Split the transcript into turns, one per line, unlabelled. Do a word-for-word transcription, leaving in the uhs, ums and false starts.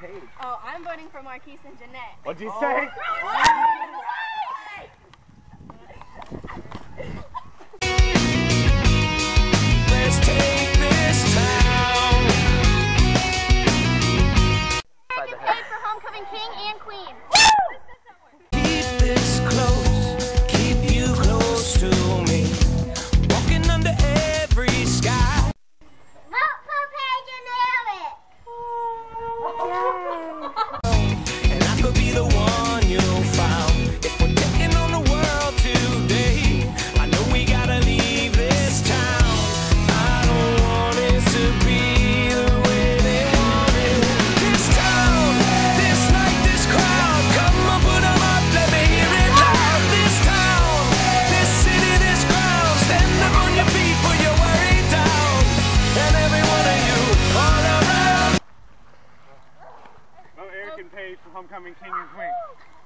Paige.
Oh, I'm voting for Marquise and Jeanette.
What'd you say?
Let's take this town.
American Paige for homecoming king and queen.
Keep this close, keep you close to me. Walking under every sky.
Vote for Paige and Eric.
And I could be the one you found. If we're taking on the world today, I know we gotta leave this town. I don't want it to be the way they want it. This town, this night, this crowd, come on, put 'em up, let me hear it loud. This town, this city, this crowd, stand up on your feet, put your worry down. And every one of you, all around.
Vote Eric and Paige for homecoming king and queen.